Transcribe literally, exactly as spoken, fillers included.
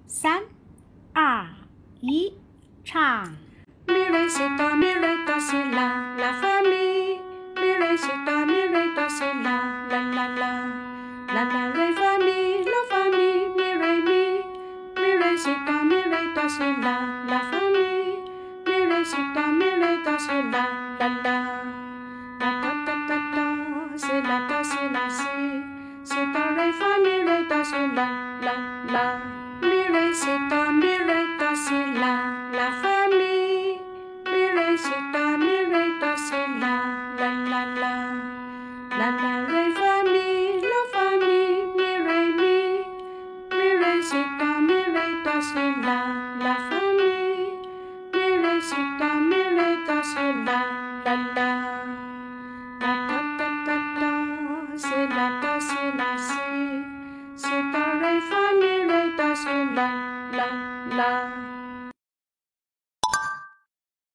三、二、一，唱。 咪来西哆咪来哆西啦啦发咪，咪来西哆咪来哆西啦啦啦啦，啦啦来发咪啦发咪咪来咪，咪来西哆咪来哆西啦啦发咪，咪来西哆咪来哆西啦啦啦，啦哆哆哆哆西啦哆西啦西，西哆来发咪来哆西啦啦啦，咪来西哆咪来哆西啦啦发咪。西哆咪来哆西啦啦啦啦，啦啦来发咪啦发咪咪来咪，咪来西哆咪来哆西啦啦发咪，咪来西哆咪来哆西啦啦啦，啦哆哆哆哆西啦哆西啦西，西哆来发咪来哆西啦啦啦。